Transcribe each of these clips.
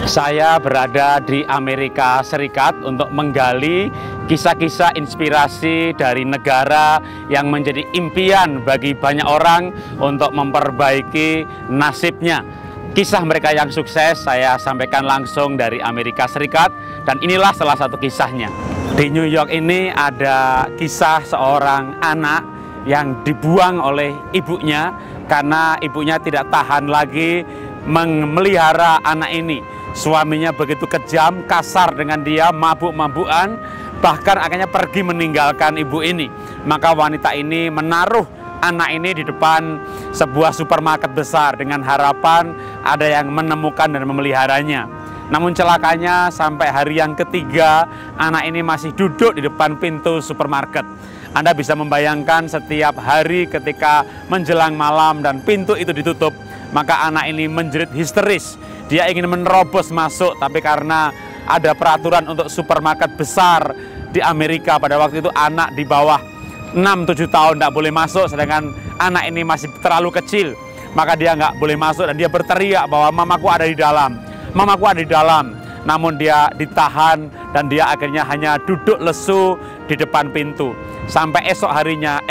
Saya berada di Amerika Serikat untuk menggali kisah-kisah inspirasi dari negara yang menjadi impian bagi banyak orang untuk memperbaiki nasibnya. Kisah mereka yang sukses saya sampaikan langsung dari Amerika Serikat, dan inilah salah satu kisahnya. Di New York ini ada kisah seorang anak yang dibuang oleh ibunya karena ibunya tidak tahan lagi memelihara anak ini. Suaminya begitu kejam, kasar dengan dia, mabuk-mabukan, bahkan akhirnya pergi meninggalkan ibu ini. Maka wanita ini menaruh anak ini di depan sebuah supermarket besar dengan harapan ada yang menemukan dan memeliharanya. Namun celakanya sampai hari yang ketiga anak ini masih duduk di depan pintu supermarket. Anda bisa membayangkan setiap hari ketika menjelang malam dan pintu itu ditutup, maka anak ini menjerit histeris. Dia ingin menerobos masuk, tapi karena ada peraturan untuk supermarket besar di Amerika pada waktu itu anak di bawah 6-7 tahun tidak boleh masuk, sedangkan anak ini masih terlalu kecil, maka dia nggak boleh masuk dan dia berteriak bahwa mamaku ada di dalam, mamaku ada di dalam. Namun dia ditahan dan dia akhirnya hanya duduk lesu di depan pintu sampai esok harinya,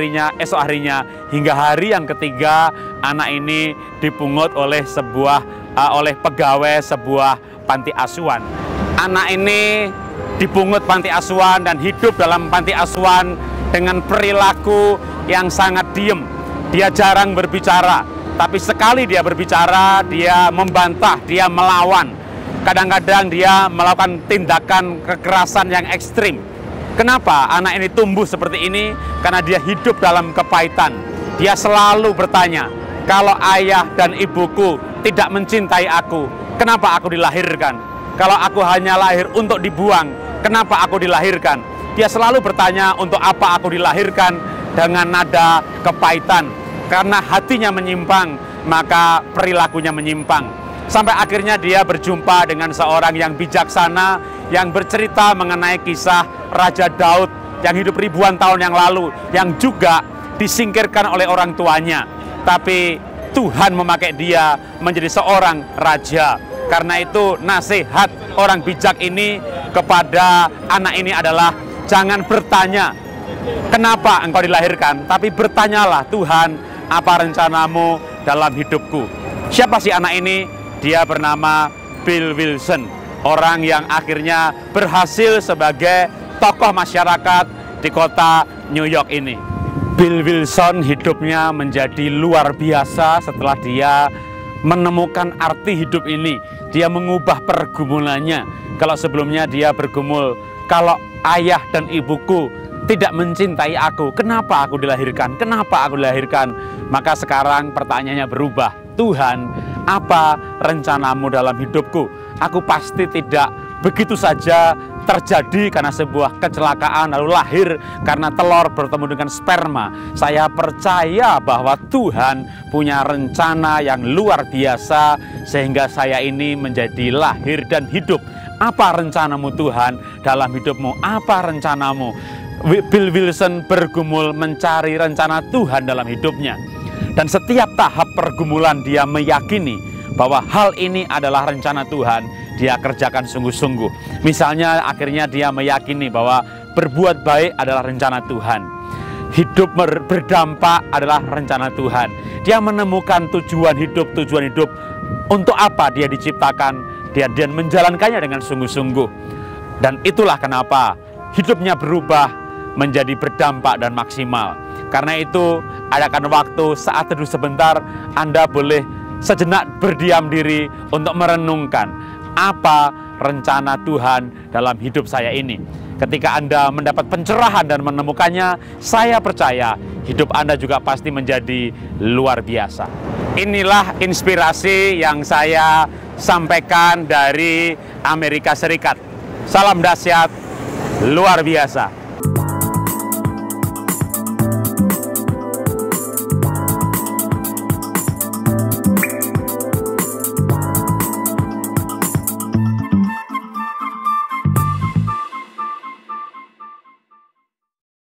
hingga hari yang ketiga anak ini dipungut oleh pegawai sebuah panti asuhan. Anak ini dipungut panti asuhan dan hidup dalam panti asuhan dengan perilaku yang sangat diem. Dia jarang berbicara, tapi sekali dia berbicara, dia membantah, dia melawan. Kadang-kadang dia melakukan tindakan kekerasan yang ekstrim. Kenapa anak ini tumbuh seperti ini? Karena dia hidup dalam kepahitan. Dia selalu bertanya, kalau ayah dan ibuku tidak mencintai aku, kenapa aku dilahirkan? Kalau aku hanya lahir untuk dibuang, kenapa aku dilahirkan? Dia selalu bertanya untuk apa aku dilahirkan dengan nada kepahitan. Karena hatinya menyimpang, maka perilakunya menyimpang. Sampai akhirnya dia berjumpa dengan seorang yang bijaksana yang bercerita mengenai kisah Raja Daud yang hidup ribuan tahun yang lalu, yang juga disingkirkan oleh orang tuanya. Tapi Tuhan memakai dia menjadi seorang raja. Karena itu nasihat orang bijak ini kepada anak ini adalah jangan bertanya kenapa engkau dilahirkan, tapi bertanyalah, Tuhan, apa rencanamu dalam hidupku. Siapa sih anak ini? Dia bernama Bill Wilson, orang yang akhirnya berhasil sebagai tokoh masyarakat di kota New York ini. Bill Wilson hidupnya menjadi luar biasa setelah dia menemukan arti hidup ini. Dia mengubah pergumulannya. Kalau sebelumnya dia bergumul, kalau ayah dan ibuku tidak mencintai aku, kenapa aku dilahirkan? Kenapa aku dilahirkan? Maka sekarang pertanyaannya berubah. Tuhan, apa rencanamu dalam hidupku? Aku pasti tidak begitu saja terjadi karena sebuah kecelakaan lalu lahir karena telur bertemu dengan sperma. Saya percaya bahwa Tuhan punya rencana yang luar biasa sehingga saya ini menjadi lahir dan hidup. Apa rencanamu Tuhan dalam hidupmu? Apa rencanamu? Bill Wilson bergumul mencari rencana Tuhan dalam hidupnya. Dan setiap tahap pergumulan dia meyakini bahwa hal ini adalah rencana Tuhan, dia kerjakan sungguh-sungguh. Misalnya akhirnya dia meyakini bahwa berbuat baik adalah rencana Tuhan. Hidup berdampak adalah rencana Tuhan. Dia menemukan tujuan hidup untuk apa dia diciptakan, dia menjalankannya dengan sungguh-sungguh. Dan itulah kenapa hidupnya berubah menjadi berdampak dan maksimal. Karena itu, adakan waktu saat teduh sebentar, Anda boleh sejenak berdiam diri untuk merenungkan apa rencana Tuhan dalam hidup saya ini. Ketika Anda mendapat pencerahan dan menemukannya, saya percaya hidup Anda juga pasti menjadi luar biasa. Inilah inspirasi yang saya sampaikan dari Amerika Serikat. Salam dahsyat, luar biasa.